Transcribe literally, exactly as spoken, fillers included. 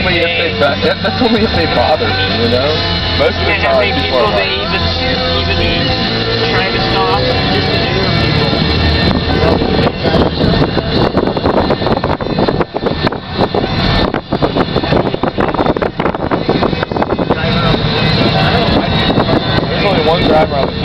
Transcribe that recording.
only if they that's only if they bother me, you know. Most of the Yeah, how time, many people people are they like, even even trying to stop? Just the newer people. there's only one driver on the